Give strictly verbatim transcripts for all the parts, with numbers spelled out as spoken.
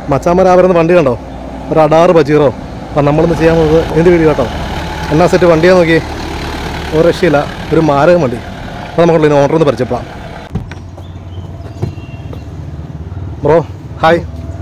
മച്ചാമ്മ വരുന്ന വണ്ടി കണ്ടോ, ഒരു അടാറ് പജീറോ. അപ്പം നമ്മളിന്ന് ചെയ്യാൻ പോകുന്നത് എന്ത് വീഡിയോ കേട്ടോ, എന്നാ സെറ്റ് വണ്ടിയാ നോക്കി, ഒരു രക്ഷയില്ല, ഒരു മാരകം വണ്ടി. അപ്പോൾ നമുക്കുള്ള ഓർഡർ ഒന്ന് പരിചയപ്പെടാം. ബ്രോ ഹായ്,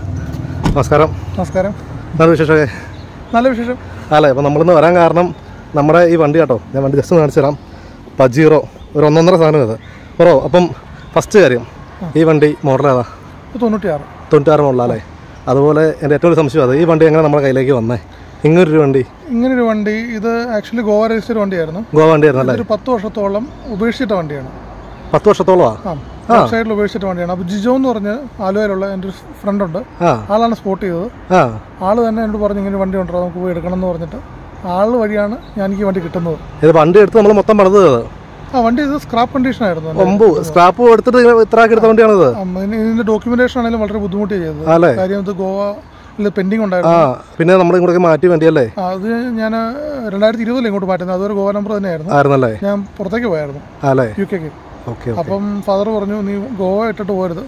നമസ്കാരം. നമസ്കാരം. നല്ല വിശേഷമൊക്കെ? നല്ല വിശേഷം അല്ലേ. അപ്പോൾ നമ്മളിന്ന് വരാൻ കാരണം നമ്മുടെ ഈ വണ്ടി കേട്ടോ, ഞാൻ വണ്ടി ജസ്റ്റ് കാണിച്ചു തരാം. പജീറോ ഒരു ഒന്നൊന്നര സാധനം ഇത് ബ്രോ. അപ്പം ഫസ്റ്റ് കാര്യം, ഈ വണ്ടി മോഡൽ ഏതാ? തൊണ്ണൂറ്റിയാറ് തൊണ്ണൂറ്റാറ് മോഡലല്ലേ. അതുപോലെ എൻ്റെ ഏറ്റവും ഒരു സംശയം അത്, ഈ വണ്ടി എങ്ങനെ നമ്മുടെ കയ്യിലേക്ക് വന്നേ? ഇങ്ങനൊരു വണ്ടി ഇങ്ങനൊരു വണ്ടി ഇത് ആക്ച്വലി ഗോവ രജിസ്റ്റർ വണ്ടിയായിരുന്നു. ഗോവ വണ്ടിയായിരുന്നു അല്ലേ? ഒരു പത്ത് വർഷത്തോളം ഉപേക്ഷിച്ചിട്ട വണ്ടിയാണ്. പത്ത് വർഷത്തോളമാണ് ആ സൈഡിൽ ഉപേക്ഷിച്ചിട്ട വണ്ടിയാണ്. അപ്പോൾ ജിജോ എന്ന് പറഞ്ഞ് ആലുവയിലുള്ള എൻ്റെ ഒരു ഫ്രണ്ട് ഉണ്ട്, ആളാണ് സ്പോട്ട് ചെയ്തത്. ആള് തന്നെ എന്നോട് പറഞ്ഞു ഇങ്ങനെ വണ്ടി ഉണ്ടോ, നമുക്ക് പോയി എടുക്കണം എന്ന് പറഞ്ഞിട്ട് ആള് വഴിയാണ് ഞാൻ എനിക്ക് വണ്ടി കിട്ടുന്നത്. ഇത് വണ്ടി എടുത്ത് നമ്മൾ മൊത്തം പണിത്? ആ വണ്ടി ഇത് സ്ക്രാപ്പ് കണ്ടീഷൻ ആയിരുന്നു. സ്ക്രാപ്പ് എടുത്തിട്ട് ഇത്ര എടുത്ത വണ്ടിയാണിത്. ഇതിന്റെ ഡോക്യുമെന്റേഷൻ ആണെങ്കിലും വളരെ ബുദ്ധിമുട്ടിയാണ് ചെയ്തത്. കാര്യം ഇത് ഗോവ പെൻഡിങ് ഉണ്ടായിരുന്നു. പിന്നെ നമ്മൾ ഇങ്ങോട്ടേക്ക് മാറ്റി വണ്ടിയല്ലേ? അത് ഞാൻ രണ്ടായിരത്തി ഇരുപതിൽ ഇങ്ങോട്ട് മാറ്റുന്നത്. അതൊരു ഗോവ നമ്പർ തന്നെയായിരുന്നു. ആയിരുന്നല്ലേ? ഞാൻ പുറത്തേക്ക് പോയായിരുന്നു, യു കെക്ക്. അപ്പം ഫാദർ പറഞ്ഞു നീ ഗോവ ഇട്ടിട്ട് പോരുത്,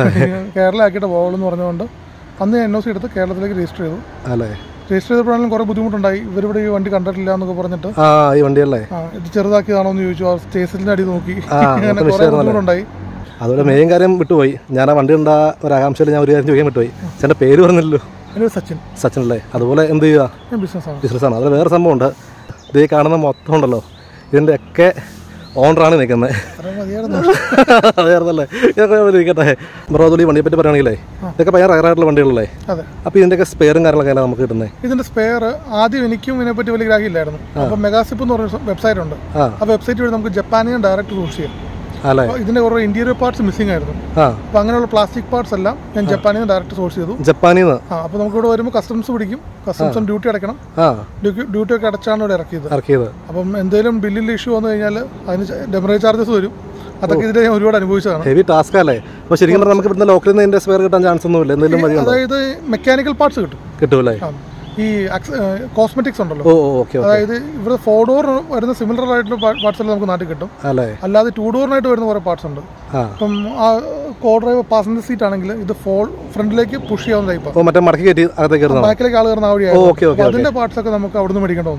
കേരള ആക്കിയിട്ട് പോകുള്ളൂ പറഞ്ഞുകൊണ്ട് അന്ന് ഞാൻ എൻ ഒ സി എടുത്ത് കേരളത്തിലേക്ക് രജിസ്റ്റർ ചെയ്തു. രജിസ്റ്റർ ചെയ്തപ്പോഴാണെങ്കിലും കുറെ ബുദ്ധിമുട്ടുണ്ടായി. ഇവരിവിടെ ഈ വണ്ടി കണ്ടിട്ടില്ല എന്നൊക്കെ പറഞ്ഞിട്ട് ഈ വണ്ടിയല്ലേ ഇത് ചെറുതാക്കിയതാണോ എന്ന് ചോദിച്ചു. സ്റ്റേഷനിന്റെ അടി നോക്കി, അങ്ങനെ കുറെ ബുദ്ധിമുട്ടുണ്ടായി. അതുപോലെ മെയിൻ കാര്യം വിട്ടുപോയി. ഞാൻ ആ വണ്ടി ഉണ്ടാ ഒരു ആകാംക്ഷയിൽ ഞാൻ ഒരു കാര്യം ചോദിക്കാൻ വിട്ടുപോയി. ചേട്ടൻ്റെ പേര് പറഞ്ഞില്ലല്ലോ? സച്ചിൻ. സച്ചിൻ അല്ലേ? അതുപോലെ എന്ത് ചെയ്യുക? ബിസിനസ്സാണ്. ബിസിനസ്സാണ്. അതിൽ വേറെ സംഭവം ഉണ്ട്. ഇത് കാണുന്ന മൊത്തം ഉണ്ടല്ലോ, ഇതിൻ്റെ ഒക്കെ ഓണറാണ് നിൽക്കുന്നത്. അതായിരുന്നല്ലേ? ഇരിക്കട്ടെ ബ്രോ. അതുപോലെ ഈ വണ്ടിയെ പറ്റി പറയുകയാണെങ്കിലേ ഇതൊക്കെ ഭയങ്കര റയറായിട്ടുള്ള വണ്ടികളല്ലേ? അപ്പോൾ ഇതിൻ്റെയൊക്കെ സ്പെയറും കാര്യങ്ങളൊക്കെ അല്ല നമുക്ക് കിട്ടുന്നത്? ഇതിൻ്റെ സ്പെയർ ആദ്യം എനിക്കും ഇതിനെപ്പറ്റി വലിയ ഗ്രാഹ്യമില്ലായിരുന്നു. അപ്പോൾ മെഗാസിപ്പ് എന്ന് പറഞ്ഞ വെബ്സൈറ്റ് ഉണ്ട്. ആ വെബ്സൈറ്റ് വഴി നമുക്ക് ജപ്പാനിൽ നിന്ന് ഡയറക്റ്റ് സോഴ്സ് ചെയ്യാം. ഇതിന്റെ കുറെ ഇന്റീരിയർ പാർട്സ് മിസ്സിംഗ് ആയിരുന്നു. അപ്പൊ അങ്ങനെയുള്ള പ്ലാസ്റ്റിക് പാർട്സ് എല്ലാം ഞാൻ ജപ്പാനിൽ നിന്ന് ഡയറക്റ്റ് സോഴ്സ് ചെയ്തു. ജപ്പാനിൽ നിന്ന്? ആ അപ്പൊ നമുക്ക് ഇവിടെ വരുമ്പോൾ കസ്റ്റംസ് പിടിക്കും, കസ്റ്റംസ് ഡ്യൂട്ടി അടയ്ക്കണം. ഡ്യൂട്ടി ഒക്കെ അടച്ചാണ് ഇവിടെ ഇറക്കിയത്. അപ്പം എന്തെങ്കിലും ബില്ലിൽ ഇഷ്യൂ വന്നു കഴിഞ്ഞാൽ അതിന് ഡെമറേജ് ചാർജസ് വരും. അതൊക്കെ ഇതിന്റെ ഞാൻ ഒരുപാട് അനുഭവിച്ചതാണ്. ഹെവി ടാസ്ക് അല്ലേ? അപ്പോൾ ശരിക്കും പറഞ്ഞാൽ നമുക്ക് ഇവിടുന്ന് ലോക്കലിൽ നിന്ന് സ്പെയർ കിട്ടാൻ ചാൻസ് ഒന്നുമില്ല? എന്തെങ്കിലും അതായത് മെക്കാനിക്കൽ പാർട്സ് കിട്ടും. കിട്ടൂല്ലേ? ഈ കോസ്മെറ്റിക്സ് ഉണ്ടല്ലോ, അതായത് ഇവിടെ ഫോർ ഡോർ വരുന്ന സിമിലർ ആയിട്ടുള്ള പാർട്സ് എല്ലാം നമുക്ക് നാട്ടിൽ കിട്ടും. അല്ലാതെ ടു ഡോറിനായിട്ട് വരുന്ന കുറെ പാർട്സ് ഉണ്ട്. അപ്പം ആ കോ ഡ്രൈവ് പാസഞ്ചർ സീറ്റ് ആണെങ്കിൽ ഇത് ഫോൾ ഫ്രണ്ടിലേക്ക് പുഷ് ചെയ്യാവുന്ന ടൈപ്പ്, ബാക്കിലേക്ക് ആൾ കയറുന്ന ആ വഴിയായിരുന്നു. അതിന്റെ പാർട്സ് ഒക്കെ നമുക്ക് അവിടെ നിന്ന് മേടിക്കേണ്ട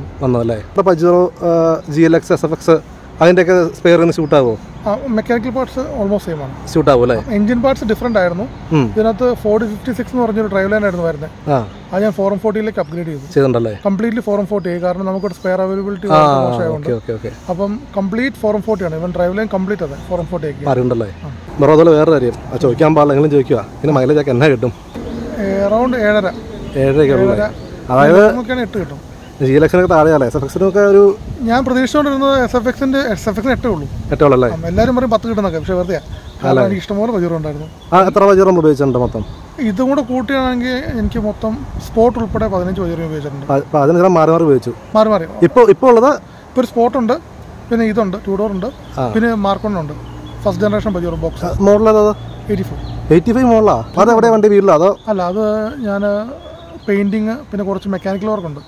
വന്നു. അതിൻ്റെയൊക്കെ സ്പെയറിന് ഷൂട്ട് ആകുമോ? മെക്കാനിക്കൽ പാർട്സ് ഓൾമോസ്റ്റ് സെയിം ആണ്. ഷൂട്ട് ആകും അല്ലേ? എഞ്ചിൻ പാർട്സ് ഡിഫറെന്റ് ആയിരുന്നു. ഇതിനകത്ത് ഫോർട്ടി ഫിഫ്റ്റി സിക്സ് എന്ന് പറഞ്ഞൊരു ഡ്രൈവ് ലൈൻ ആയിരുന്നു വരുന്നത്. അത് ഞാൻ ഫോർ എം ഫോർട്ടിയിലേക്ക് അപ്ഗ്രേഡ് ചെയ്തു. കംപ്ലീറ്റ്ലി ഫോർ എം ഫോർട്ടി ആയി. കാരണം നമുക്ക് സ്പെയർ അവൈലബിലിറ്റി മോശമായതുകൊണ്ട് അപ്പം കംപ്ലീറ്റ് ഫോർ എം ഫോർട്ടി ആണ്. ഇവൻ ഡ്രൈവ് ലൈൻ കംപ്ലീറ്റ് അതെ ഫോർ എം ഫോർട്ടി ആക്കി. അതുപോലെ വേറെ കാര്യം ചോദിക്കാൻ പാടില്ല, എങ്കിലും ചോദിക്കുക, ഇതിന് മൈലേജ് ഒക്കെ എന്നാ കിട്ടും? അറൗണ്ട് ഏഴര ഏഴര അതായത് എട്ട് കിട്ടും. ജി ലക്ഷനൊക്കെ താഴെയല്ലേ? എസ് എഫ് എക്സിനൊക്കെ ഒരു ഞാൻ പ്രതീക്ഷിച്ചുകൊണ്ടിരുന്നത് എസ് എഫ് എക്സിന്റെ എസ് എഫ് എക്സിന് എട്ടേ ഉള്ളൂ. എട്ടേ ഉള്ളൂ അല്ലേ? എല്ലാവരും പറയും പത്ത് കിട്ടുന്നൊക്കെ, പക്ഷെ വെറുതെ എനിക്ക് ഇഷ്ടംപോലെ പജീറോ ഉണ്ടായിരുന്നു. എത്ര പജീറോ ഉപയോഗിച്ചിട്ടുണ്ട് മൊത്തം? ഇതും കൂടെ കൂട്ടിയാണെങ്കിൽ എനിക്ക് മൊത്തം സ്പോട്ട് ഉൾപ്പെടെ പതിനഞ്ച് പജീറോ ഉപയോഗിച്ചിട്ടുണ്ട്. പതിനഞ്ച് മാറി മാറി ഉപയോഗിച്ചു. മാറി മാറി ഇപ്പോൾ ഇപ്പോൾ ഉള്ളത് ഇപ്പോൾ ഒരു സ്പോട്ട് ഉണ്ട്, പിന്നെ ഇതുണ്ട് ടു ഡോർ ഉണ്ട്, പിന്നെ മാർക്കോൺ ഉണ്ട്. First generation Pajero box model eighty five eighty five മോഡലാ? അത് എവിടെ വണ്ടി വീട്ടിലോ അതോ? അല്ല, അത് ഞാൻ പെയിന്റിങ് പിന്നെ കുറച്ച് മെക്കാനിക്കൽ വർക്ക് ഉണ്ട്,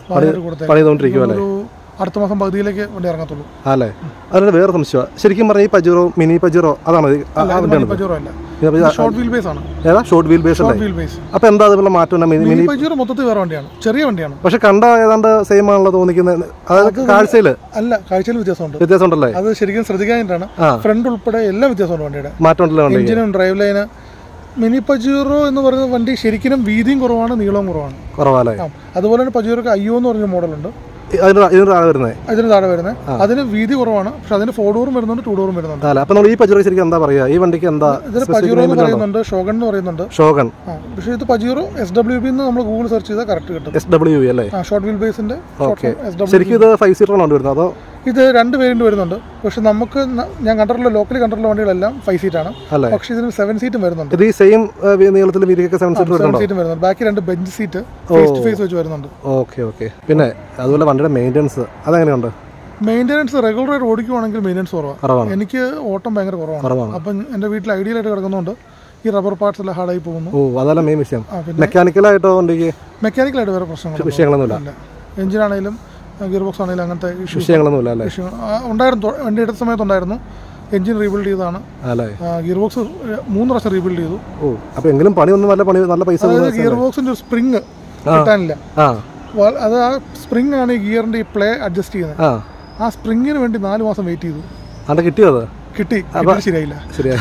ഒരു അടുത്ത മാസം പകുതിയിലേക്ക് വണ്ടി ഇറങ്ങത്തുള്ളൂ. അല്ലേ? അതിന് വേറെ സംശയം, ശരിക്കും പറഞ്ഞാൽ ഈ പജീറോ മിനി പജീറോ അതാണ്? പജീറോ അല്ല, ഷോർട്ട് വീൽ ബേസ് ആണ്. ഏതാ ഷോർട്ട് വീൽ ബേസ്? അപ്പൊ എന്താ അതുപോലെ മാറ്റം? മിനി പജീറോ മൊത്തത്തിൽ വേറെ വണ്ടിയാണ്, ചെറിയ വണ്ടിയാണ്. പക്ഷെ കണ്ട ഏതാണ്ട് സെയിം ആണല്ലോ തോന്നിക്കുന്നത്. അതായത് കാഴ്ചയില് അല്ല, കാഴ്ചയിൽ വ്യത്യാസമുണ്ട്. വ്യത്യാസം ഉണ്ടല്ലേ? അത് ശരിക്കും ശ്രദ്ധിക്കാനായിട്ടാണ്. ഫ്രണ്ട് ഉൾപ്പെടെ എല്ലാം വ്യത്യാസമുണ്ട് വണ്ടിയുടെ. മാറ്റം ഉണ്ടല്ലോ, എഞ്ചിനും ഡ്രൈവ് ലൈന്. മിനി പജീറോ എന്ന് പറയുന്ന വണ്ടി ശരിക്കും വീതിയും കുറവാണ്, നീളവും കുറവാണ്. കുറവാല്ലേ? അതുപോലെ തന്നെ പജീറോക്ക് അയ്യോ എന്ന് പറഞ്ഞ മോഡലുണ്ട്, ഇതിന് താഴെ വരുന്നത്. അതിന് താഴെ വരുന്നത് അതിന് വീതി കുറവാണ്, പക്ഷെ അതിന് ഫോർ ഡോറും വരുന്നുണ്ട്, ടു ഡോറും വരുന്നുണ്ട്. അപ്പൊ നമ്മൾ ഈ പജീറോ ശരിക്കും എന്താ പറയാ? ഈ വണ്ടിക്ക് എന്താ? ഇതിന് പജീറോ എന്ന് പറയുന്നുണ്ട്, ഷോഗൺ എന്ന് പറയുന്നുണ്ട്. ഷോഗൺ. പക്ഷേ ഇത് പജീറോ എസ് ഡബ്ല്യു ബി എന്ന് നമ്മൾ ഗൂഗിൾ സെർച്ച് ചെയ്താൽ കറക്റ്റ് കിട്ടും. എസ് ഡബ്ല്യു ബി അല്ലേ? ഷോർട്ട് വീൽ ബേസിന്റെ. ശരിക്കും ഇത് ഫൈവ് സീറ്റർ ആണ് വരുന്നത് അതോ? ഇത് രണ്ട് വേരിയന്റ് വരുന്നുണ്ട്. പക്ഷെ നമുക്ക് ഞാൻ കണ്ടിട്ടുള്ള ലോക്കലി കണ്ടിട്ടുള്ള വണ്ടികളെല്ലാം ഫൈവ് സീറ്റ് ആണ്, പക്ഷെ ഇതിന് സെവൻ സീറ്റും വരുന്നുണ്ട്. ഇത് ഈ സെയിം നീളത്തിൽ സെവൻ സീറ്റും വരുന്നുണ്ട്. ബാക്കി രണ്ട് bench seat face to face വെച്ച് വരുന്നുണ്ട്. Okay okay. പിന്നെ അതുപോലെ വണ്ടിയുടെ മെയിൻ്റെനൻസ് അതെങ്ങനെയുണ്ട്? മെയിൻ്റെനൻസ് റെഗുലർ ആയിട്ട് ഓടിക്കുവാണെങ്കിൽ മെയിൻ്റെനൻസ് കുറവാണ്. എനിക്ക് ഓട്ടം ഭയങ്കര കുറവാണ്. അപ്പം എൻ്റെ വീട്ടിൽ ഐഡിയൽ ആയിട്ട് കിടക്കുന്നുണ്ട്. ഈ റബ്ബർ പാർട്സ് എല്ലാം ഹാർഡായി പോകുന്നു. ഓ, അതല്ല മെയിൻ വിഷയം. മെക്കാനിക്കലായിട്ടോ? മെക്കാനിക്കലായിട്ട് വേറെ പ്രശ്നങ്ങൾ വിഷയങ്ങളൊന്നുമില്ല. എഞ്ചിനാണെങ്കിലും ഗിയർ ബോക്സ് ആണെങ്കിലും അങ്ങനത്തെ വിഷയങ്ങളൊന്നുമില്ല. ഉണ്ടായിരുന്നു, വണ്ടി എടുത്ത സമയത്തുണ്ടായിരുന്നു. എഞ്ചിൻ റീബിൽഡ് ചെയ്തതാണ്. ഗിയർ ബോക്സ് മൂന്ന് പ്രാവശ്യം റീബിൽഡ് ചെയ്തു. ഓ അപ്പോൾ എങ്കിലും പണിയൊന്നും നല്ല പണി നല്ല പൈസ. ഗിയർ ബോക്സിന്റെ സ്പ്രിങ് കിട്ടാനില്ല. അത് ആ സ്പ്രിങ് ആണ് ഈ ഗിയറിന്റെ ഈ പ്ലേ അഡ്ജസ്റ്റ് ചെയ്യുന്നത്. ആ സ്പ്രിങ്ങിന് വേണ്ടി നാല് മാസം വെയിറ്റ് ചെയ്തു. അത് കിട്ടിയോ? കിട്ടി. ശരിയായില്ല. ശരിയാ.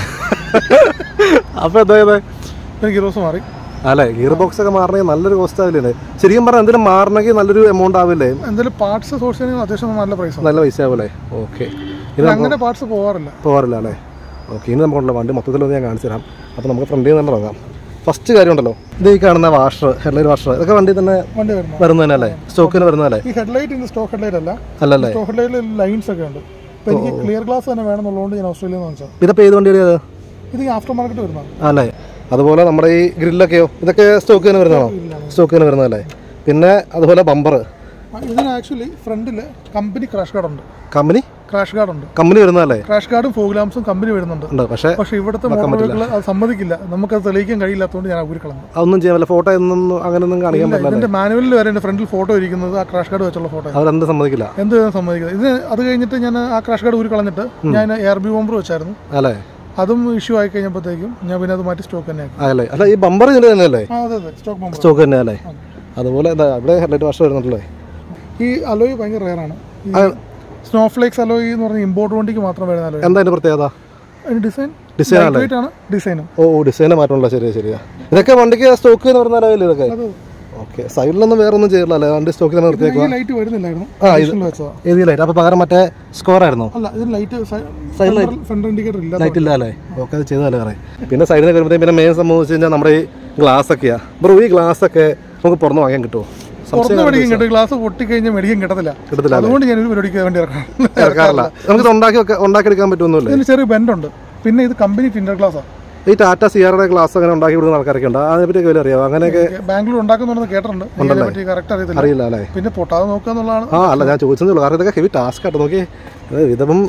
അപ്പോൾ എന്താ ഗിയർ ബോക്സ് മാറി. അല്ലേ, ഗിയർ ബോക്സ് ഒക്കെ മാറണമെങ്കിൽ നല്ലൊരു കോസ്റ്റ് ആവില്ലേ? ശരിക്കും പറഞ്ഞാൽ എന്തെങ്കിലും മാറണമെങ്കിൽ നല്ലൊരു എമൗണ്ട് ആവില്ലേ? എന്തെങ്കിലും പാർട്സ് സോഴ്സ് ചെയ്യണമെങ്കിൽ അത്യാവശ്യം നല്ല പ്രൈസ് നല്ല പൈസ ആവില്ലേ? ഓക്കെ. അങ്ങനെ പാർട്സ് പോകാറില്ല പോകാറില്ല അല്ലേ? ഓക്കെ. ഇനി നമുക്കുള്ള വണ്ടി മൊത്തത്തിലൊന്ന് ഞാൻ കാണിച്ചു തരാം. അപ്പോൾ നമുക്ക് ഫ്രണ്ടിൽ നിന്ന് തന്നെ തുടങ്ങാം. ഫസ്റ്റ് കാര്യം ഉണ്ടല്ലോ, ഇത് ഈ കാണുന്ന വാഷർ, ഹെഡ്ലൈറ്റ് വാഷർ, ഇതൊക്കെ വണ്ടി തന്നെ വരുന്നത് തന്നെ അല്ലേ? സ്റ്റോക്കിന് വരുന്നതല്ലേ? ഈ ഹെഡ്ലൈറ്റ് സ്റ്റോക്ക് ഹെഡ്ലൈറ്റ് അല്ല. അല്ലല്ലേ? സ്റ്റോക്ക് ഹെഡ്ലൈറ്റിൽ ലൈൻസ് ഒക്കെ ഉണ്ട്. അപ്പോൾ എനിക്ക് ക്ലിയർ ഗ്ലാസ് തന്നെ വേണമെന്നുള്ളതുകൊണ്ട് ഞാൻ ഓസ്ട്രേലിയയിൽ നിന്ന് വാങ്ങിച്ചത്. ഇതിപ്പോൾ ഏത് വണ്ടിയാണ് ഇത്? ആഫ്റ്റർ മാർക്കറ്റ് വരുന്നതാണ്. അല്ലേ? അതുപോലെ നമ്മുടെ ഈ ഗ്രില്ലൊക്കെയോ ഇതൊക്കെ സ്റ്റോക്ക് തന്നെ വരുന്നതാണോ? സ്റ്റോക്ക് തന്നെ വരുന്നതല്ലേ? പിന്നെ അതുപോലെ ബമ്പർ, ഇതിന് ആക്ച്വലി ഫ്രണ്ടിൽ കമ്പനി ക്രാഷ് ഗാർഡ് ഉണ്ട്. കമ്പനി ക്രാഷ് ഗാർഡ് ഉണ്ട്. കമ്പനി വരുന്നതല്ലേ? ക്രാഷ് ഗാർഡും ഫോഗ് ലാംപ്സും കമ്പനി വരുന്നുണ്ട്. പക്ഷേ പക്ഷേ ഇവിടുത്തെ മോഡലുകൾ അത് സമ്മതിക്കില്ല. നമുക്കത് തെളിയിക്കാൻ കഴിയില്ലാത്തതുകൊണ്ട് ഞാൻ ഊരി കളഞ്ഞു. അതൊന്നും ചെയ്യാൻ പറ്റില്ല. ഫോട്ടോ ഒന്നും അങ്ങനെയൊന്നും കാണിക്കാൻ പറ്റില്ല. ഇതിന്റെ മാനുവലിൽ വരെ എൻ്റെ ഫ്രണ്ടിൽ ഫോട്ടോ ഇരിക്കുന്നത് ആ ക്രാഷ് ഗാർഡ് വെച്ചുള്ള ഫോട്ടോ. അവരെന്ത് സമ്മതിക്കില്ല? എന്ത് സമ്മതിക്കില്ല. ഇത് അത് കഴിഞ്ഞിട്ട് ഞാൻ ആ ക്രാഷ് ഗാർഡ് ഊരി കളഞ്ഞിട്ട് ഞാൻ എയർ ബി ബമ്പർ വെച്ചായിരുന്നു. അല്ലേ? അതും ഇഷ്യൂ ആയി കഴിഞ്ഞപ്പോഴത്തേക്കും ഞാൻ പിന്നെ അത് മാറ്റി സ്റ്റോക്ക് തന്നെ ആക്കി. അല്ലേ? അല്ല, ഈ ബമ്പർ ഇതിൻ്റെ തന്നെയല്ലേ? അതെ അതെ, സ്റ്റോക്ക് ബമ്പർ സ്റ്റോക്ക് തന്നെ അല്ലേ? അതുപോലെ എന്താ ഇവിടെ ഹെഡ്ലൈറ്റ് വാഷ് വരുന്നുണ്ടല്ലേ? ഈ അലോയ് ഭയങ്കര റെയറാണ്. സ്നോ ഫ്ലേക്സ് അലോയ് എന്ന് പറഞ്ഞ ഇമ്പോർട്ട് വണ്ടിക്ക് മാത്രം വരുന്ന അലോയ്. എന്താ അതിന്റെ പ്രത്യേകത? ഡിസൈൻ ഡിസൈൻ ആണ്. ഡിസൈനും ഓ ഡിസൈന് മാറ്റമുള്ള. ശരിയാ ശരിയാ. ഇതൊക്കെ വണ്ടിക്ക് സ്റ്റോക്ക് എന്ന് പറഞ്ഞ അലോയല്ലേ ഇതൊക്കെ? ഓക്കെ. സൈഡിലൊന്നും വേറെ ഒന്നും ചെയ്തില്ല അല്ലേ? വണ്ടി സ്റ്റോക്കിൽ തന്നെ നിർത്തിയേക്കുക. ലൈറ്റ് വരുന്നില്ലായിരുന്നു. ആ ഇത് ഏത് ലൈറ്റ്? അപ്പോൾ പകരം മറ്റേ സ്കോർ ആയിരുന്നു. അല്ല, ഇത് ലൈറ്റ് സൈഡ് ഫ്രണ്ട് ഇൻഡിക്കേറ്റർ ഇല്ല. ലൈറ്റ് ഇല്ല അല്ലേ? ഓക്കെ. അത് ചെയ്താലേ പറയാം. പിന്നെ സൈഡിൽ നിന്ന് വരുമ്പോഴത്തേക്കും പിന്നെ മെയിൻ സംഭവം വെച്ച് കഴിഞ്ഞാൽ നമ്മുടെ ഈ ഗ്ലാസ് ഒക്കെയാണ്. ബ്രോ, ഈ ഗ്ലാസ് ഒക്കെ നമുക്ക് പുറത്ത് വാങ്ങാൻ കിട്ടുമോ? പുറത്ത് മേടിക്കാൻ കിട്ടും. ഗ്ലാസ് പൊട്ടിക്കഴിഞ്ഞാൽ മേടിക്കാൻ കിട്ടത്തില്ല. കിട്ടത്തില്ല. അതുകൊണ്ട് ഞാൻ ഒരു പരിപാടിക്ക് വേണ്ടി ഇറക്കാറില്ല. നമുക്ക് ഉണ്ടാക്കി ഉണ്ടാക്കിയെടുക്കാൻ പറ്റുമൊന്നുമില്ല. ഇതിന് ചെറിയ ബെൻഡുണ്ട്. പിന്നെ ഇത് കമ്പനി ഫിൻഡർ ഗ്ലാസ്സാണ്. ഈ ടാറ്റ സിയാറയുടെ ഗ്ലാസ് അങ്ങനെ ഉണ്ടാക്കി വിടുന്ന ആൾക്കാരൊക്കെ ഉണ്ട്. അതിനെപ്പറ്റി വലിയ അറിയാം. അങ്ങനെയൊക്കെ ബാംഗ്ലൂർ ഉണ്ടാക്കുന്നുണ്ടെന്ന് കേട്ടിട്ടുണ്ട്. അറിയില്ല അല്ലേ? പിന്നെ പൊട്ടാതെ നോക്കുക എന്നുള്ളതാണ്. ആ അല്ല, ഞാൻ ചോദിച്ചതേ ഉള്ളൂ. കാരണം ഇതൊക്കെ ഹെവി ടാസ്ക് ആയിട്ട് നോക്കി ഇതപ്പം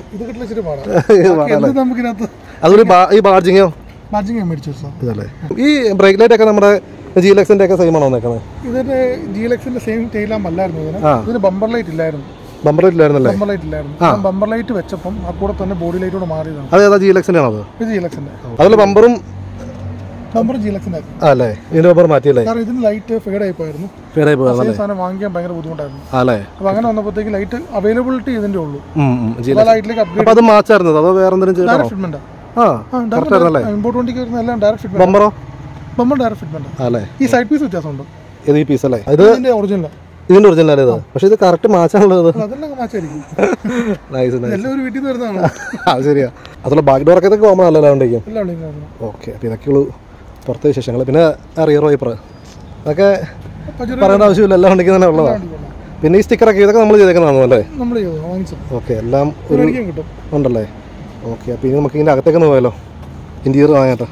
അതൊരു ഈ ബാർജിങ്ങോ ബാർജിങ് മേടിച്ചു ഇതല്ലേ? ഈ ബ്രേക്ക് ലൈറ്റ് ഒക്കെ നമ്മുടെ ജി എൽ എക്സിന്റെ ഒക്കെ സെയിം ആണോ നോക്കുന്നത്? ഇതിന്റെ ജി എൽ എക്സിന്റെ സെയിം ടെയിൽ ലാമ്പ് അല്ലായിരുന്നു. ഇതിന് ഇതിന് ബമ്പർ ലൈറ്റ് ഇല്ലായിരുന്നു. ബമ്പർ ലൈറ്റ് ഇല്ലായിരുന്നല്ലേ? ബമ്പർ ലൈറ്റ് ഇല്ലായിരുന്നു. ബമ്പർ ലൈറ്റ് വെച്ചപ്പം ആ കൂടെ തന്നെ ബോഡി ലൈറ്റോട് മാറിയതാണ്. അതേതാ? ജി എൽ എക്സിന്റെ ആണോ? ഇത് ജി എൽ എക്സിന്റെ. അതുപോലെ ബമ്പറും ബമ്പർ ജി എൽ എക്സിന്റെ അല്ലേ? ഇതിന്റെ ബമ്പർ മാറ്റിയല്ലേ? കാരണം ഇതിന് ലൈറ്റ് ഫെയ്ഡ് ആയി പോയിരുന്നു. ഫെയ്ഡ് ആയി പോയതല്ലേ? സാധനം വാങ്ങിക്കാൻ ഭയങ്കര ബുദ്ധിമുട്ടായിരുന്നു. അല്ലേ? അപ്പൊ അങ്ങനെ വന്നപ്പോഴത്തേക്ക് ലൈറ്റ് അവൈലബിലിറ്റി ഇതിന്റെ ഉള്ളൂ. ലൈറ്റിലേക്ക് അപ്ഗ്രേഡ്. അത് മാച്ചായിരുന്നത് അതോ വേറെ എന്തെങ്കിലും ഡയറക്റ്റ് ഫിറ്റ്മെന്റ്? ഇമ്പോർട്ട് വണ്ടിക്ക് വരുന്ന എല്ലാം ഡയറക്റ്റ് ഫിറ്റ്മെന്റ്. ബമ്പറോ? ബമ്പർ ഡയറക്റ്റ് ഫിറ്റ്മെന്റ് അല്ലേ? ഈ സൈഡ് പീസ് വ്യത്യാസമുണ്ട്. ഇത് ഈ പീസ് അല്ലേ? ഇത് ഇതിന്റെ ഒറിജിനൽ. ഇതിന്റെ ഒറിജിനൽ അല്ലേ? പക്ഷെ ഇത് കറക്റ്റ് മാച്ചാണുള്ളത്. അതെല്ലാം മാച്ചായിരിക്കും. എല്ലാവരും വീട്ടിൽ നിന്ന് വരുന്നതാണ്. അത് ശരിയാ. അതുള്ള ബാക്ക് ഡോറൊക്കെ ഇതൊക്കെ കോമൺ അല്ലല്ലോ ഉണ്ടെങ്കിൽ. ഓക്കെ. അപ്പോൾ ഇതൊക്കെയുള്ളൂ പുറത്തെ വിശേഷങ്ങൾ. പിന്നെ റിയർ വൈപ്പർ അതൊക്കെ പറയേണ്ട ആവശ്യമില്ല. എല്ലാം ഉണ്ടെങ്കിൽ തന്നെ ഉള്ളതാണ്. പിന്നെ ഈ സ്റ്റിക്കറൊക്കെ ഇതൊക്കെ നമ്മൾ ചെയ്തേക്കുന്നതാണോ അല്ലേ? ഓക്കെ. എല്ലാം ഒരു ഉണ്ടല്ലേ? ഓക്കെ. അപ്പോൾ ഇനി നമുക്ക് ഇതിൻ്റെ അകത്തേക്കൊന്ന് പോയാലോ? ഇൻറ്റീരിയർ വാങ്ങാട്ടോ.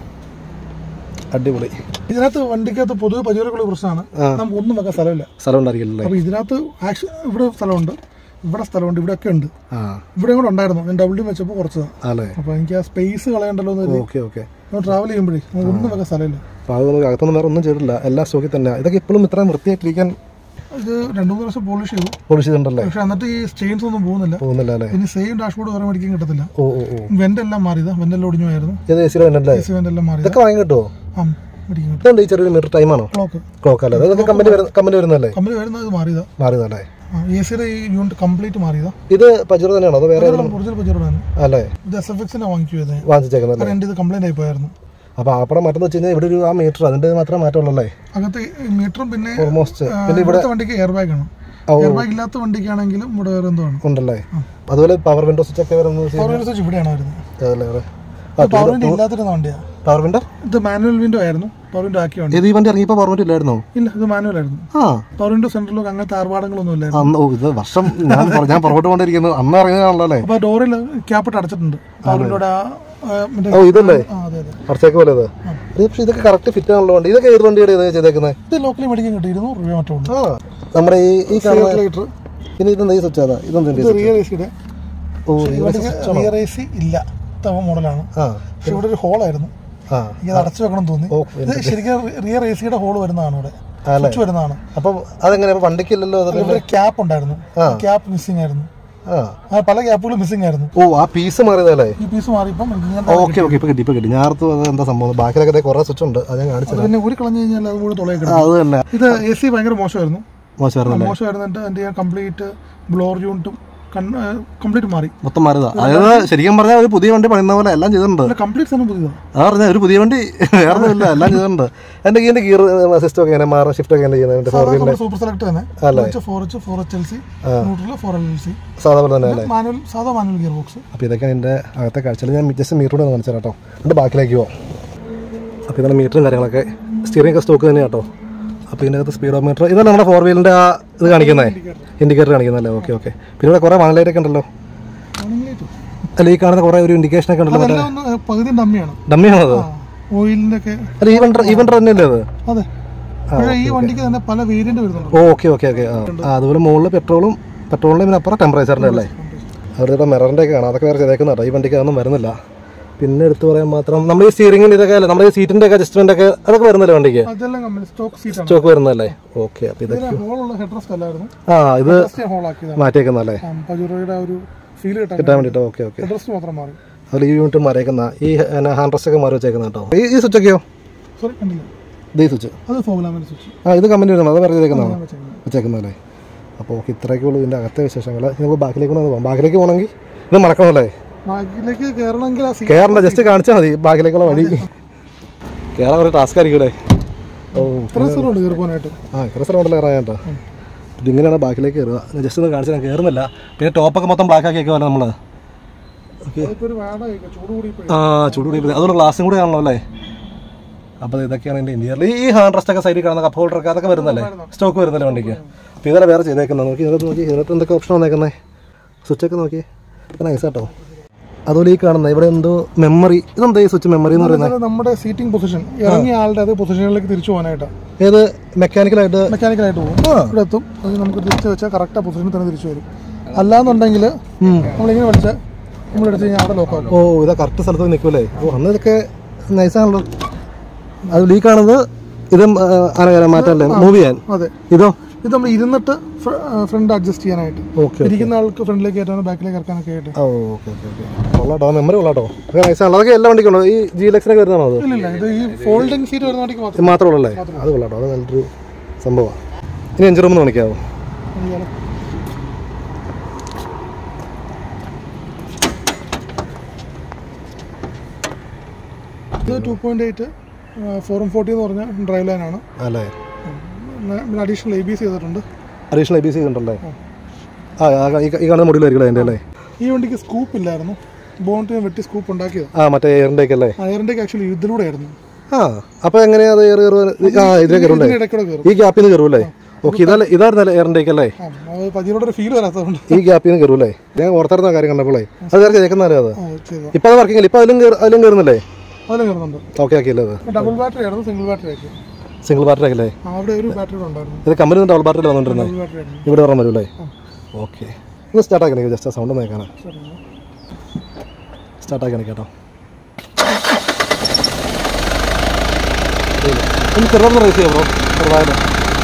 അടിപൊളി. ഇതിനകത്ത് വണ്ടിക്കകത്ത് പൊതുവെ പചാരക്കുള്ള പ്രശ്നമാണ്. നമുക്ക് ഒന്നും വെക്കാൻ സ്ഥലമില്ല. സ്ഥലം ഉണ്ടായിരിക്കില്ല. അപ്പോൾ ഇതിനകത്ത് ആക്ച്വലി ഇവിടെ സ്ഥലമുണ്ട്, ഇവിടെ സ്ഥലമുണ്ട്, ഇവിടെ ഒക്കെ ഉണ്ട്. ഇവിടെ കൂടെ ഉണ്ടായിരുന്നു. ഞാൻ ഡബിൾ ഡി വെച്ചപ്പോൾ കുറച്ചതാണ്. അപ്പോൾ എനിക്ക് ആ സ്പേസ് കളയണ്ടല്ലോ എന്ന്. Okay okay. നമ്മൾ ട്രാവൽ ചെയ്യുമ്പോഴേ നമുക്ക് ഒന്നും വെക്കാൻ സ്ഥലമില്ല. അപ്പോൾ അത് അകത്തൊന്നും വേറെ ഒന്നും ചെയ്തിട്ടില്ല. എല്ലാ സ്റ്റോക്കിൽ തന്നെ. ഇതൊക്കെ ഇപ്പോഴും ഇത്രയും വൃത്തിയായിട്ടിരിക്കാൻ ഇത് രണ്ടു മൂന്ന് ദിവസം പോളിഷ് ചെയ്തു. പോളിഷ് ചെയ്തിട്ടുണ്ടല്ലേ? പക്ഷെ എന്നിട്ട് ഈ സ്റ്റെയിൻസ് ഒന്നും പോകുന്നില്ല. പോകുന്നില്ല അല്ലേ? പിന്നെ സെയിം ഡാഷ്ബോർഡ് വേറെ മേടിക്കാൻ കിട്ടത്തില്ല. ഓ ഓ ഓ. വെന്റ് എല്ലാം മാറിയതാ. വെന്റെല്ലാം ഒടിഞ്ഞു പോയായിരുന്നു. എല്ലാം മാറി. ഇതൊക്കെ വാങ്ങി കിട്ടുമോ? ആ ഈ ചെറിയൊരു മീറ്റർ ടൈമാണോ? ക്ലോക്ക് ക്ലോക്ക് അല്ലേ? അതൊക്കെ കമ്പനി കമ്പനി വരുന്നല്ലേ? കമ്പനി വരുന്നത് മാറിയതാ. മാറിയതല്ലേ? എ സിയുടെ ഈ യൂണിറ്റ് കംപ്ലീറ്റ് മാറിയതാ. ഇത് പജറോ തന്നെയാണോ അതോ വേറെ? ഒറിജിനൽ പജറോ ആണ് അല്ലേ? ഇത് എസ് എഫ് എക്സിനെ വാങ്ങിച്ചു വാങ്ങിച്ചേക്കുന്നത്. എൻ്റെ ഇത് കംപ്ലൈന്റ് ആയി പോയായിരുന്നു. അപ്പോൾ അവിടെ മറ്റെന്ന് വെച്ച് കഴിഞ്ഞാൽ ഇവിടെ ഒരു ആ മീറ്റർ അതിൻ്റെ മാത്രമേ മാറ്റമുള്ളല്ലേ? അകത്ത് മീറ്ററും പിന്നെ ഓൾമോസ്റ്റ്. പിന്നെ ഇവിടെ വണ്ടിക്ക് എയർ ബാഗ് ആണ്. എയർ ബാഗ് ഇല്ലാത്ത വണ്ടിക്കാണെങ്കിലും ഇവിടെ വേറെ എന്തോ ആണ് ഉണ്ടല്ലേ? അതുപോലെ പവർ വിൻഡോ സ്വിച്ച് ഒക്കെ വരുന്നത്. പവർ വിൻഡോ സ്വിച്ച് ഇവിടെയാണ് വരുന്നത്. പവർ വിൻഡോ ഇല്ലാത്തൊരു വണ്ടിയാണ്. പവർ വിൻഡോ ഇത് മാനുവൽ വിൻഡോ ആയിരുന്നു. പവർ വിൻഡോ ആക്കി വണ്ടി. ഈ വണ്ടി ഇറങ്ങിയപ്പോൾ പവർ വിൻഡോ ഇല്ലായിരുന്നോ? ഇല്ല, ഇത് മാനുവൽ ആയിരുന്നു. ആ പവർ വിൻഡോ സെൻട്രലൊക്കെ അങ്ങനത്തെ ആർഭാടങ്ങളൊന്നും ഇല്ലായിരുന്നു. അന്ന് ഇത് വർഷം ഞാൻ ഞാൻ പുറകോട്ട് കൊണ്ടിരിക്കുന്നത് അന്ന് ഇറങ്ങിയതാണല്ലോ അല്ലേ? അപ്പോൾ ഡോറിൽ ക്യാപ്പിട്ട് അടച്ചിട്ടുണ്ട്. പവർ വിൻഡോയുടെ ഓ ഇതല്ലേ കുറച്ചേക്ക് പോലെ? പക്ഷേ ഇതൊക്കെ കറക്റ്റ് ഫിറ്റ് ആണല്ലോ വണ്ടി. ഇതൊക്കെ ഏത് വണ്ടിയുടെ ചെയ്തേക്കുന്നത്? ഇത് ലോക്കലി മേടിക്കാൻ കിട്ടും. ഇരുന്നൂറ് രൂപ മറ്റോ. ആ നമ്മുടെ ഈ ഈ കാർബറേറ്റർ. പിന്നെ ഇതെന്താ ഈ സ്വിച്ച്? അതാ ഇതെന്താ? റിയർ എ സിയുടെ. ഓ റിയർ എ സി ഇല്ല മോഡലാണ്. പക്ഷെ ഇവിടെ ഒരു ഹോളായിരുന്നു. ഇത് അടച്ചു വെക്കണം തോന്നി. ഇത് ശരിക്കും റിയർ എ സിയുടെ ഹോൾ വരുന്നതാണ്. ഇവിടെ സ്വിച്ച് വരുന്നതാണ്. അപ്പം അതെങ്ങനെ വണ്ടിക്കില്ലല്ലോ? ക്യാപ്പ് ഉണ്ടായിരുന്നു. ക്യാപ്പ് മിസ്സിംഗ് ആയിരുന്നു. ആ പല ഗ്യാപ്പുകളും മിസ്സിംഗ് ആയിരുന്നു. ഓ ആ പീസ് മാറിയതല്ലേ? ഈ പീസ് മാറിയപ്പം ഓക്കെ ഓക്കെ ഇപ്പൊ കിട്ടി ഇപ്പൊ കിട്ടി. ഞാനത്ത് എന്താ സംഭവം ബാക്കിലൊക്കെ കുറെ സ്വിച്ച് ഉണ്ട്, അത് ഞാൻ കാണിച്ചത്. പിന്നെ ഊരി കളഞ്ഞു കഴിഞ്ഞാൽ അത് കൂടി തുളയൊക്കെ. അത് തന്നെ. ഇത് എ സി ഭയങ്കര മോശമായിരുന്നു. മോശമായിരുന്നു മോശമായിരുന്നു എൻ്റെ കംപ്ലീറ്റ് ബ്ലോർ യൂണിറ്റും കംപ്ലീറ്റ് മാറി, മൊത്തം മാറിയതാ. അതായത് ശരിക്കും പറഞ്ഞാൽ ഒരു പുതിയ വണ്ടി പണിയുന്ന പോലെ എല്ലാം ചെയ്തിട്ടുണ്ട്. കംപ്ലീറ്റ് സാധനം പുതിയതാണ്. അതാ പറഞ്ഞാൽ ഒരു പുതിയ വണ്ടി വേറെ ഇല്ല, എല്ലാം ചെയ്തിട്ടുണ്ട്. എന്റെ ഇതിന്റെ ഗിയർ സിസ്റ്റം ഒക്കെ എങ്ങനെ മാറും, ഷിഫ്റ്റ് ഒക്കെ ചെയ്യുന്നത്? സൂപ്പർ സെലക്ട് തന്നെ സാധാരണ തന്നെ അല്ലേ? സാധാ മാനുവൽ ഗിയർ ബോക്സ്. അപ്പോൾ ഇതൊക്കെയാണ് എൻ്റെ അകത്തെ കാഴ്ചകൾ. ഞാൻ ജസ്റ്റ് മീറ്റർ കൂടെ കാണിച്ചു കേട്ടോ, എൻ്റെ ബാക്കിലേക്ക് പോകാം. അപ്പോൾ ഇതാണ് മീറ്ററും കാര്യങ്ങളൊക്കെ. സ്റ്റിയറിംഗ് ഒക്കെ സ്റ്റോക്ക് തന്നെ കേട്ടോ. അപ്പോൾ ഇതിൻ്റെ അകത്ത് സ്പീഡോമീറ്റർ ഇതാണ് നമ്മുടെ ഫോർ വീലിൻ്റെ ആ ഇത് കാണിക്കുന്നത്, ഇൻഡിക്കേറ്റർ കാണിക്കുന്നല്ലേ? Okay okay. പിന്നെ ഇവിടെ കുറേ വാണിലൈറ്റ് ഒക്കെ ഉണ്ടല്ലോ. അല്ല ഈ കാണുന്ന കുറേ ഒരു ഇൻഡിക്കേഷൻ ഒക്കെ ഉണ്ടല്ലോ. പകുതി ഡമ്മിയാണ്. ഡമ്മിയാണത്? ഓയിലിൻ്റെ ഒക്കെ. അല്ല ഈ വണ്ടർ ഈ വണ്ടർ തന്നെയല്ലേ അത്? അതെ. ഈ വണ്ടിക്ക് തന്നെ പല വേരിയന്റ് വരുന്നുണ്ട്. Okay okay okay. ആ അതുപോലെ മുകളിൽ പെട്രോളും പെട്രോളിൻ്റെ പിന്നെ അപ്പുറം ടെമ്പറേച്ചറിൻ്റെ അല്ലേ? അവരുടെ മിററിൻ്റെ ഒക്കെ കാണാം, അതൊക്കെ വേറെ ചെയ്തേക്കുന്ന കേട്ടോ. ഈ വണ്ടിക്ക് അതൊന്നും വരുന്നില്ല. പിന്നെ എടുത്ത് പറയാൻ മാത്രം നമ്മൾ ഈ സ്റ്റിയറിംഗിൻ്റെ ഇതൊക്കെ അല്ലേ, നമ്മുടെ ഈ സീറ്റിൻ്റെ ഒക്കെ അഡ്ജസ്റ്റ്മെന്റ് ഒക്കെ അതൊക്കെ വരുന്നില്ലേ വണ്ടിക്ക്? സ്റ്റോക്ക് വരുന്നല്ലേ? ഓക്കെ. അപ്പോൾ ഇതൊക്കെ ആ ഇത് മാറ്റിയേക്കുന്നല്ലേ കിട്ടാൻ വേണ്ടിയിട്ട്? Okay okay. അതിൽ ഈ യൂണിറ്റ് മാറിയേക്കുന്ന ഈ ഹാൻഡ് റെസ്റ്റ് ഒക്കെ മാറി വെച്ചേക്കുന്ന കേട്ടോ. ഈ ഈ സ്വിച്ചൊക്കെയോ? ഈ സ്വിച്ച് ആ ഇത് കമ്പനി വരുന്നത്, അത് വേറെ ചെയ്തേക്കുന്നതാണ് വെച്ചേക്കുന്നല്ലേ? അപ്പോൾ ഓക്കെ, ഇത്രയൊക്കെ ഉള്ളൂ ഇതിൻ്റെ അകത്തെ വിശേഷങ്ങൾ. നമുക്ക് ബാക്കിലേക്ക് പോകണം. ബാക്കിലേക്ക് പോകണമെങ്കിൽ ഇത് മറക്കണമല്ലേ? കേരള ജസ്റ്റ് കാണിച്ചാൽ മതി ബാക്കിലേക്കുള്ള വഴി. കേരളം ഒരു ടാസ്ക് ആയിരിക്കും. ഓ ആ ഇത്ര സ്ഥലമുണ്ടല്ലോ കയറാൻ കേട്ടോ. ഇതിങ്ങനെയാണ് ബാക്കിലേക്ക് കയറുക. ജസ്റ്റ് ഒന്ന് കാണിച്ചാൽ കയറുന്നില്ല. പിന്നെ ടോപ്പൊക്കെ മൊത്തം ബ്ലാക്ക് ആക്കി വെക്കുമല്ലോ നമ്മൾ. ആ ചൂട് കൂടി അതുകൊണ്ട് ഗ്ലാസും കൂടി ആണല്ലോ അല്ലേ? അപ്പോൾ ഇതൊക്കെയാണ് എൻ്റെ ഇന്ത്യയിൽ. ഈ ഹാൻഡ് റെസ്റ്റ് ഒക്കെ സൈഡിൽ കാണുന്ന കപ്പ് ഹോൾഡറൊക്കെ അതൊക്കെ വരുന്നല്ലേ? സ്റ്റോക്ക് വരുന്നല്ലേ വണ്ടിക്ക്? അപ്പോൾ ഇതല്ല വേറെ ചെയ്തേക്കുന്നത്. നോക്കി ഇതിനകത്ത് നോക്കി ഇതിനകത്ത് എന്തൊക്കെ ഓപ്ഷൻ വന്നേക്കുന്നത്. സ്വിച്ചൊക്കെ നോക്കി നൈസ് കേട്ടോ. അതുപോലെ ഈ കാണുന്ന ഇവിടെ എന്തോ മെമ്മറി, ഇതെന്താ ഈ സ്വിച്ച് മെമ്മറി എന്ന് പറയുന്നത്? നമ്മുടെ സീറ്റിംഗ് പൊസിഷൻ ഇറങ്ങിയ ആളുടെ അത് പൊസിഷനിലേക്ക് തിരിച്ചു പോകാനായിട്ടാണ്. ഏത് മെക്കാനിക്കലായിട്ട് മെക്കാനിക്കലായിട്ട് പോകും. ഇവിടെ എത്തും, അത് നമുക്ക് തിരിച്ചു വെച്ചാൽ കറക്റ്റ് പൊസിഷനിൽ തന്നെ തിരിച്ചു വരും. അല്ലാന്നുണ്ടെങ്കിൽ നമ്മളിങ്ങനെ വിളിച്ചാൽ നമ്മളെടുത്ത് കഴിഞ്ഞാൽ അവിടെ ലോക്കാവും. ഓ ഇതാ കറക്റ്റ് സ്ഥലത്ത് നിൽക്കൂലേ? ഓ അന്ന് ഇതൊക്കെ നൈസാണല്ലോ. അത് ഈ കാണുന്നത് ഇത് മാറ്റല്ലേ മൂവ് ചെയ്യാൻ? അതെ. ഇതോ? ഇത് നമ്മൾ ഇരുന്നിട്ട് ഫ്രണ്ട് അഡ്ജസ്റ്റ് ചെയ്യാനായിട്ട്, ഇരിക്കുന്ന ആൾക്ക് ഫ്രണ്ടിലേക്ക് കയറ്റാനോ ബാക്കിലേക്ക് ഇറക്കാനൊക്കെ ആയിട്ട്. Okay okay okay. കൊള്ളാട്ടോ, മെമ്മറി കൊള്ളാട്ടോ. അതൊക്കെ എല്ലാ വണ്ടിക്കുണ്ടോ? ഈ ജി ലെക്സിനൊക്കെ വരുന്നതാണോ അത്? ഇല്ല, ഇത് ഈ ഫോൾഡിംഗ് സീറ്റ് വരുന്ന വണ്ടിക്ക് മാത്രമേ ഉള്ളൂ അല്ലേ? അത് കൊള്ളാട്ടോ, അത് നല്ലൊരു സംഭവമാണ്. ഇനി അഞ്ച് റൂം കാണിക്കാവോ? ഇത് ടു പോയിന്റ് എയ്റ്റ് ഫോറും ഫോർട്ടി എന്ന് പറഞ്ഞ ഡ്രൈവ് ലൈനാണ് അല്ലേ? അഡീഷണൽ എ ബി സി ചെയ്തിട്ടുണ്ട്. അഡീഷണൽ എ ബി സി ചെയ്തിട്ടുണ്ടല്ലേ? ആ ഈ കാണുന്ന മുടിയിലായിരിക്കും അതിൻ്റെ അല്ലേ? ഈ വണ്ടിക്ക് സ്കൂപ്പ് ഇല്ലായിരുന്നു, ബോണ്ടിന് വെട്ടി സ്കൂപ്പ് ഉണ്ടാക്കിയത്. ആ മറ്റേ എയറിൻ്റെയൊക്കെ അല്ലേ? എയറിൻ്റെയൊക്കെ ആക്ച്വലി ഇതിലൂടെ ആയിരുന്നു. ആ അപ്പോൾ എങ്ങനെയാ അത് എയർ കയറുക? ആ ഇതിലെ കയറുമല്ലേ? ഈ ഗ്യാപ്പിൽ നിന്ന് കയറുമല്ലേ? ഓക്കെ. ഇതല്ലേ ഇതായിരുന്നല്ലേ എയറിൻ്റെയൊക്കെ അല്ലേ? പതിനോട് ഫീൽ വരാത്തതുകൊണ്ട് ഈ ഗ്യാപ്പിൽ നിന്ന് കയറുമല്ലേ? ഞാൻ ഓർത്തായിരുന്ന കാര്യം കണ്ടപ്പോഴേ അത് വേറെ കേൾക്കുന്നല്ലേ? അത് ഇപ്പം അത് വർക്കിംഗ് അല്ലേ? ഇപ്പം അതിലും അതിലും കയറുന്നില്ലേ? അതിലും കയറുന്നുണ്ട്. ഓക്കെ ആക്കിയല്ലേ? അത് ഡബിൾ ബാറ്ററി ആയിരുന്നു, സിംഗിൾ ബാറ്ററി ആക്കി. സിംഗിൾ ബാറ്ററി അല്ലേ? അവിടെ ഒരു ബാറ്ററി ഉണ്ടായിരുന്നു. ഇത് കമ്പനി ഡബിൾ ബാറ്ററി വന്നിട്ടുണ്ടേ ഇവിടെ ഓർമ്മ വരും അല്ലേ? ഓക്കെ. ഒന്ന് സ്റ്റാർട്ട് ആക്കണേ, ജസ്റ്റ് സൗണ്ട് നോക്കാനാ. സ്റ്റാർട്ട് ആക്കണേ കേട്ടോ. ഒന്ന് ചെറുതൊന്ന് റേസ് ചെയ്യാം ബ്രോ, ചെറുതായാലും.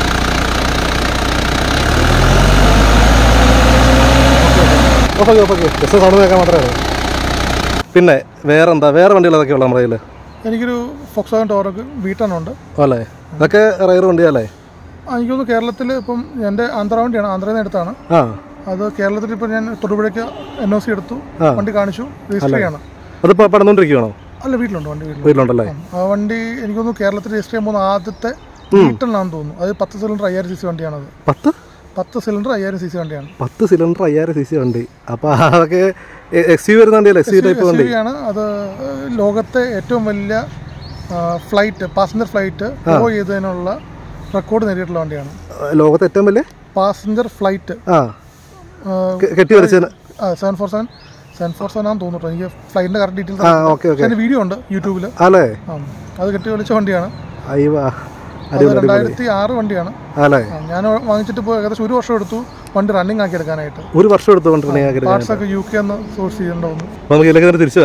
Okay okay okay. Just sound നോക്കാൻ മാത്രമേ. പിന്നെ വേറെ എന്താ വേറെ വണ്ടികൾ അതൊക്കെ ഉള്ളത് നമ്മുടെ കയ്യിൽ? എനിക്കൊരു ഫോക്സ്വാഗൺ ടോറക് വീട്ടാനുണ്ട് അല്ലേ? അതൊക്കെ റയർ വണ്ടിയല്ലേ? എനിക്കൊന്ന് കേരളത്തിൽ ഇപ്പം എൻ്റെ ആന്ധ്ര വണ്ടിയാണ്, ആന്ധ്രയിൽ നിന്ന് എടുത്താണ്. അത് കേരളത്തിൽ ഇപ്പം ഞാൻ തൊടുപുഴയ്ക്ക് എൻ ഒ സി എടുത്തു, വണ്ടി കാണിച്ചു, രജിസ്റ്റർ ചെയ്യണം. അതിപ്പോൾ പടന്നുകൊണ്ടിരിക്കുകയാണോ? അല്ല, വീട്ടിലുണ്ട് വണ്ടി. വീട്ടിലുണ്ടല്ലേ? ആ വണ്ടി എനിക്കൊന്ന് കേരളത്തിൽ രജിസ്റ്റർ ചെയ്യാൻ പോകുന്ന ആദ്യത്തെ വീട്ടിലാണെന്ന് തോന്നുന്നു. അത് പത്ത് സിലിണ്ടർ അയ്യായിരം സി സി വണ്ടിയാണത്. പത്ത് പത്ത് സിലിണ്ടർ അയ്യായിരം സി സി വണ്ടിയാണ്. പത്ത് സിലിണ്ടർ അയ്യായിരം സി സി വണ്ടി. അപ്പോൾ അതൊക്കെ എക്സ് യു വരുന്ന വണ്ടിയല്ലേ? എക്സ് യു ടൈപ്പ് വണ്ടിയാണ്. അത് ലോകത്തെ ഏറ്റവും വലിയ ഫ്ലൈറ്റ് പാസഞ്ചർ ഫ്ലൈറ്റ് ഫ്ലോ ചെയ്തതിനുള്ള റെക്കോർഡ് നേടിയിട്ടുള്ള വണ്ടിയാണ്. ലോകത്തെ ഏറ്റവും വലിയ പാസഞ്ചർ ഫ്ലൈറ്റ് കെട്ടി വരച്ചത് seven four seven seven four seven ആണെന്ന് തോന്നുന്നു. എനിക്ക് ഫ്ലൈറ്റിന്റെ കറക്റ്റ് ഡീറ്റെയിൽസ് അതിന്റെ വീഡിയോ ഉണ്ട് യൂട്യൂബിൽ. അല്ലേ? അത് കെട്ടി വലിച്ച വണ്ടിയാണ്. രണ്ടായിരത്തി ആറ് വണ്ടിയാണ്. ഞാൻ വാങ്ങിച്ചിട്ട് ഇപ്പോൾ ഏകദേശം ഒരു വർഷം എടുത്തു വണ്ടി റണ്ണിങ് ആക്കി എടുക്കാനായിട്ട്. ഒരു വർഷം എടുത്തു പാർട്സ് ഒക്കെ യു കെ ഒന്ന് സോഴ്സ് ചെയ്യേണ്ടതുണ്ട്. നമുക്ക് ഇതിലേക്ക് തിരിച്ചു വരാം.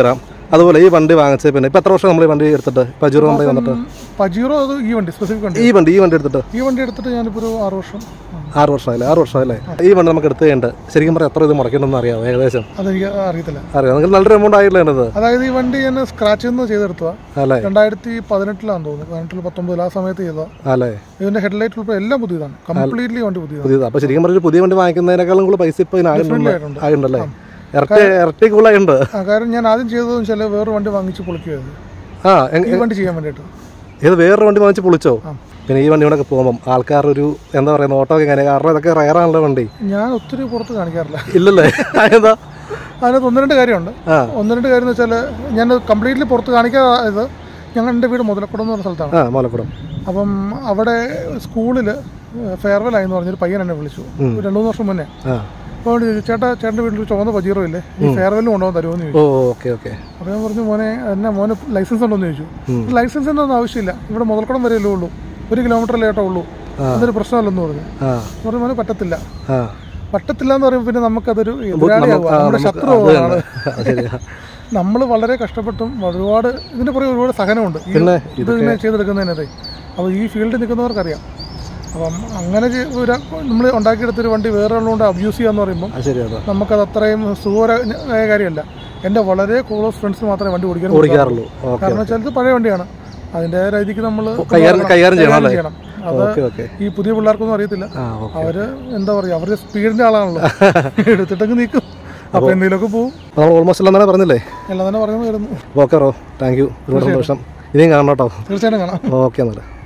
അതുപോലെ ഈ വണ്ടി വാങ്ങിച്ചത് പിന്നെ ഇപ്പം എത്ര വർഷം നമ്മൾ ഈ വണ്ടി എടുത്തിട്ട് പജീറോ കമ്പനി വന്നിട്ട്? പജീറോ അത് ഈ വണ്ടി സ്പെസിഫിക് വണ്ടി ഈ വണ്ടി ഈ വണ്ടി എടുത്തിട്ട് ഈ വണ്ടി എടുത്തിട്ട് ഞാനിപ്പോൾ ഒരു ആറ് വർഷം ആറ് വർഷമായില്ലേ ആറ് വർഷമായില്ലേ ഈ വണ്ടി നമുക്ക് എടുത്ത് കഴിഞ്ഞിട്ട് ശരിക്കും പറയാം എത്ര ഇത് മുടക്കേണ്ടെന്ന് അറിയാമോ ഏകദേശം? അതെനിക്ക് അറിയത്തില്ല. അറിയാം, നിങ്ങൾക്ക് നല്ലൊരു എമൗണ്ട് ആയില്ലേ അത്? അതായത് ഈ വണ്ടി ഞാൻ സ്ക്രാച്ചിൽ നിന്ന് ചെയ്തെടുത്തതാ അല്ലേ? രണ്ടായിരത്തി പതിനെട്ടിലാന്ന് തോന്നുന്നു, പതിനെട്ടിൽ പത്തൊമ്പതിൽ ആ സമയത്ത് ചെയ്തതാ അല്ലേ? ഇതിന്റെ ഹെഡ്ലൈറ്റ് ഉൾപ്പെടെ എല്ലാം പുതിയതാണ്, കംപ്ലീറ്റ്ലി വണ്ടി പുതിയതാണ്. പുതിയതാണ്. അപ്പോൾ ശരിക്കും പറഞ്ഞാൽ പുതിയ വണ്ടി വാങ്ങിക്കുന്നതിനേക്കാളും കൂടുതൽ പൈസ ഇപ്പോൾ ആയിട്ടുണ്ടല്ലേ? ഇരട്ടി കൂടുതലായിട്ടുണ്ട്. കാരണം ഞാൻ ആദ്യം ചെയ്തതെന്ന് വെച്ചാൽ വേറൊരു വണ്ടി വാങ്ങിച്ച് പൊളിക്കുകയായിരുന്നു. ആ ഈ വണ്ടി ചെയ്യാൻ വേണ്ടിയിട്ട്. ഏത് വേറൊരു വണ്ടി വാങ്ങിച്ച് പൊളിച്ചോ? പിന്നെ ഈ വണ്ടിയോടൊക്കെ പോകുമ്പം ആൾക്കാരൊരു എന്താ പറയുക നോട്ടമൊക്കെ എങ്ങനെ? കാരണം ഇതൊക്കെ റയറാണല്ലോ വണ്ടി. ഞാൻ ഒത്തിരി പുറത്ത് കാണിക്കാറില്ല. ഇല്ലല്ലേ? എന്താ അതിനകത്ത് ഒന്ന് രണ്ട് കാര്യമുണ്ട്. ഒന്ന് രണ്ട് കാര്യം എന്ന് വെച്ചാൽ ഞാൻ കംപ്ലീറ്റ്ലി പുറത്ത് കാണിക്കാതെ ഞങ്ങൾ എൻ്റെ വീട് മുതലക്കുടം എന്ന് പറഞ്ഞ സ്ഥലത്താണ്. മുതലക്കുടം. അപ്പം അവിടെ സ്കൂളിൽ ഫെയർവെൽ ആയെന്ന് പറഞ്ഞൊരു പയ്യൻ എന്നെ വിളിച്ചു രണ്ടു മൂന്ന് വർഷം മുന്നേ. അപ്പോൾ ചേട്ടാ ചേട്ടൻ്റെ വീട്ടിൽ ചുവന്ന പജീറോ ഇല്ലേ, ഈ ഫെയർവെല്ലും കൊണ്ടുപോകാൻ തരുമോന്ന് ചോദിച്ചു. അപ്പോൾ ഞാൻ പറഞ്ഞു മോനെ എന്നാ മോന് ലൈസൻസ് ഉണ്ടോ എന്ന് ചോദിച്ചു. ലൈസൻസ് ഒന്നും ആവശ്യമില്ല, ഇവിടെ മുതൽക്കുടം വരെയല്ലേ ഉള്ളൂ, ഒരു കിലോമീറ്റർ ലേട്ടോ ഉള്ളൂ, അതൊരു പ്രശ്നമല്ലെന്ന് പറഞ്ഞു. പറഞ്ഞു മോനെ പറ്റത്തില്ല. പറ്റത്തില്ല എന്ന് പറയുമ്പോൾ പിന്നെ നമുക്കതൊരു എതിരാളിയാവുക, നമ്മുടെ ശത്രുവാണ്. നമ്മൾ വളരെ കഷ്ടപ്പെട്ടും ഒരുപാട് ഇതിൻ്റെ പുറകെ ഒരുപാട് സഹനമുണ്ട് ഇതിനെ ചെയ്തെടുക്കുന്നതിനകത്ത്. അപ്പോൾ ഈ ഫീൽഡിൽ നിൽക്കുന്നവർക്കറിയാം. അപ്പം അങ്ങനെ നമ്മൾ ഉണ്ടാക്കിയെടുത്തൊരു വണ്ടി വേറെ ഉള്ളതുകൊണ്ട് അബ്യൂസ് ചെയ്യാന്ന് പറയുമ്പോൾ നമുക്കത് അത്രയും സുഖകരമായ കാര്യമല്ല. എൻ്റെ വളരെ ക്ലോസ് ഫ്രണ്ട്സ് മാത്രമേ വണ്ടി ഓടിക്കാറുള്ളൂ. കാരണം വെച്ചാൽ ഇത് പഴയ വണ്ടിയാണ്, അതിൻ്റെ രീതിക്ക് നമ്മൾ കൈകാര്യം ചെയ്യണം. അത് ഈ പുതിയ പിള്ളേർക്കൊന്നും അറിയത്തില്ല. അവര് എന്താ പറയുക, അവരുടെ സ്പീഡിന്റെ ആളാണല്ലോ, എടുത്തിട്ടങ്ങ് നീക്കും. അപ്പൊ എന്തെങ്കിലുമൊക്കെ പോകും. ഓൾമോസ്റ്റ് എല്ലാം തന്നെ പറഞ്ഞില്ലേ? എല്ലാം തന്നെ പറഞ്ഞു വരുന്നു. ഓക്കെ റോ, താങ്ക് യു, ഒരുപാട് സന്തോഷം. ഇനിയും കാണണം കേട്ടോ. തീർച്ചയായിട്ടും കാണാം. ഓക്കെ എന്നാൽ.